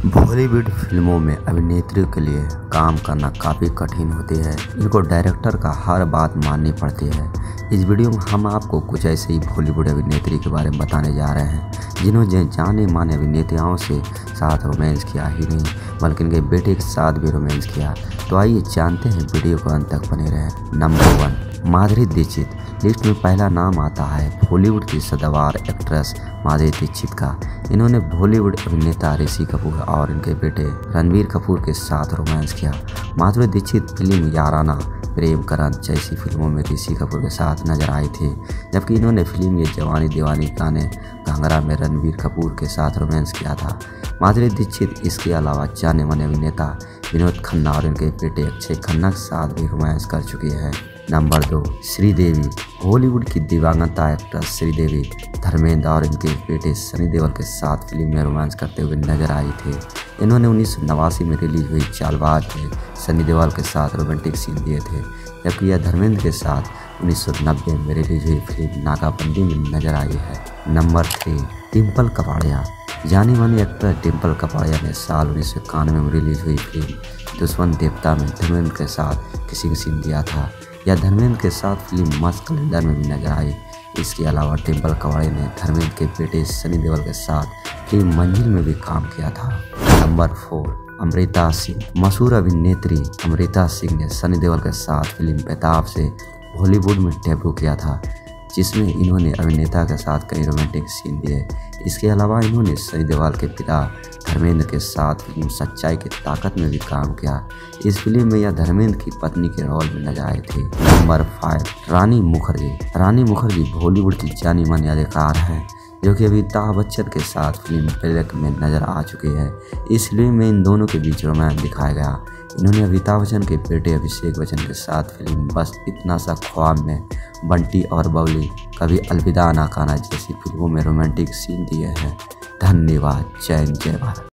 बॉलीवुड फिल्मों में अभिनेत्रियों के लिए काम करना काफ़ी कठिन होती है। इनको डायरेक्टर का हर बात माननी पड़ती है। इस वीडियो में हम आपको कुछ ऐसे ही बॉलीवुड अभिनेत्री के बारे में बताने जा रहे हैं जिन्होंने जाने माने अभिनेत्रियों से साथ रोमांस किया ही नहीं बल्कि इनके बेटे के साथ भी रोमांस किया। तो आइए जानते हैं, वीडियो को अंत तक बने रहें। नंबर 1, माधुरी दीक्षित। लिस्ट में पहला नाम आता है बॉलीवुड की सदाबहार एक्ट्रेस माधुरी दीक्षित का। इन्होंने बॉलीवुड अभिनेता ऋषि कपूर और इनके बेटे रणबीर कपूर के साथ रोमांस किया। माधुरी दीक्षित फिल्म याराना, प्रेम करंत जैसी फिल्मों में ऋषि कपूर के साथ नजर आई थी, जबकि इन्होंने फिल्म ये जवानी दीवानी गाने घंघरा में रणबीर कपूर के साथ रोमांस किया था। माधुरी दीक्षित इसके अलावा जाने माने अभिनेता विनोद खन्ना और इनके बेटे अक्षय खन्ना के साथ भी रोमांस कर चुकी है। नंबर 2, श्रीदेवी। हॉलीवुड की दिवंगत एक्ट्रेस श्रीदेवी धर्मेंद्र और इनके बेटे सनी देओल के साथ फिल्म में रोमांस करते हुए नजर आई थी। इन्होंने 1989 में रिलीज हुई चालबाज में सनी देओल के साथ रोमांटिक सीन दिए थे, जबकि यह धर्मेंद्र के साथ 1990 में रिलीज हुई फिल्म नागाबंदी में नजर आई है। नंबर 3, डिम्पल कपाड़िया। जानी मानी एक्टर डिम्पल कपाड़िया ने साल 1991 में रिलीज हुई फिल्म दुश्मन देवता में धर्मेंद्र के साथ किसिंग सीन दिया था। यह धर्मेंद्र के साथ फिल्म मस्त कैलेंडर में भी नजर आई। इसके अलावा डिम्पल कपाड़िया ने धर्मेंद्र के बेटे सनी देओल के साथ फिल्म मंजिल में भी काम किया था। नंबर 4, अमृता सिंह। मशहूर अभिनेत्री अमृता सिंह ने सनी देओल के साथ फिल्म बेताब से बॉलीवुड में डेब्यू किया था, जिसमें इन्होंने अभिनेता के साथ कई रोमांटिक सीन दिए। इसके अलावा इन्होंने सनी देओल के पिता धर्मेंद्र के साथ फिल्म सच्चाई की ताकत में भी काम किया। इस फिल्म में यह धर्मेंद्र की पत्नी के रोल में नजर आई थी। नंबर 5, रानी मुखर्जी। रानी मुखर्जी बॉलीवुड की जानी मानी अदाकार हैं, जो कि अमिताभ बच्चन के साथ फिल्म ब्लैक में नजर आ चुकी है। इस फिल्म में इन दोनों के बीच रोमांस दिखाया गया। इन्होंने अमिताभ बच्चन के बेटे अभिषेक बच्चन के साथ फिल्म बस इतना सा ख्वाब में, बंटी और बबली, कभी अलविदा ना कहना जैसी फिल्मों में रोमांटिक सीन दिए हैं। धन्यवाद। जय हिंद, जय भारत।